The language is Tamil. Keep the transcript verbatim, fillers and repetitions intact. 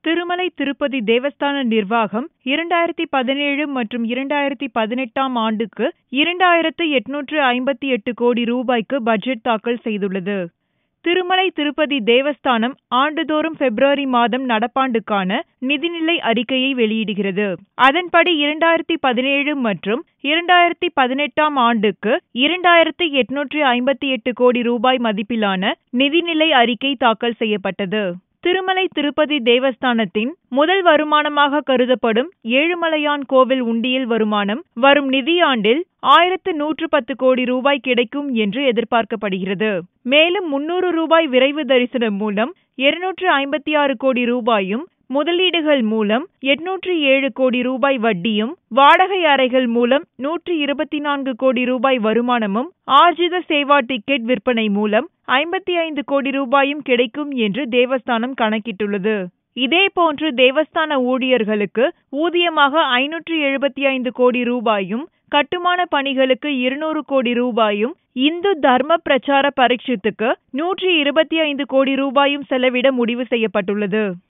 திருமலை திருப்பதி தேவஸ்தான நிர்வாகம் இரண்டாயிரத்தி பதினேழு மற்றும் இரண்டாயிரத்தி பதினெட்டாம் ஆண்டுக்கு இரண்டாயிரத்து எட்நூற்று ஐம்பத்தி எட்டு கோடி ரூபாய்க்கு பட்ஜெட் தாக்கல் செய்துள்ளது. திருமலை திருப்பதி தேவஸ்தானம் ஆண்டுதோறும் பிப்ரவரி மாதம் நடப்பாண்டுக்கான நிதிநிலை அறிக்கையை வெளியிடுகிறது. அதன்படி இரண்டாயிரத்தி பதினேழு மற்றும் இரண்டாயிரத்தி பதினெட்டாம் ஆண்டுக்கு இரண்டாயிரத்தி எட்நூற்று ஐம்பத்தி எட்டு கோடி ரூபாய் மதிப்பிலான நிதிநிலை அறிக்கை தாக்கல் செய்யப்பட்டது. திருமலை திருப்பதி தேவஸ்தானத்தின் முதல் வருமானமாக கருதப்படும் ஏழுமலையான் கோவில் உண்டியல் வருமானம் வரும் நிதியாண்டில் ஆயிரத்து நூற்று பத்து கோடி ரூபாய் கிடைக்கும் என்று எதிர்பார்க்கப்படுகிறது. மேலும் முன்னூறு ரூபாய் விரைவு தரிசனம் மூலம் இருநூற்று ஐம்பத்தி ஆறு கோடி ரூபாயும், முதலீடுகள் மூலம் எட்நூற்று ஏழு கோடி ரூபாய் வட்டியும், வாடகை அறைகள் மூலம் நூற்று இருபத்தி நான்கு கோடி ரூபாய் வருமானமும், ஆர்ஜித சேவா டிக்கெட் விற்பனை மூலம் ஐம்பத்தி ஐந்து கோடி ரூபாயும் கிடைக்கும் என்று தேவஸ்தானம் கணக்கிட்டுள்ளது. இதேபோன்று தேவஸ்தான ஊழியர்களுக்கு ஊதியமாக ஐநூற்று எழுபத்தி ஐந்து கோடி ரூபாயும், கட்டுமான பணிகளுக்கு இருநூறு கோடி ரூபாயும், இந்து தர்ம பிரச்சார பரிஷத்துக்கு நூற்றி இருபத்தி ஐந்து கோடி ரூபாயும் செலவிட முடிவு செய்யப்பட்டுள்ளது.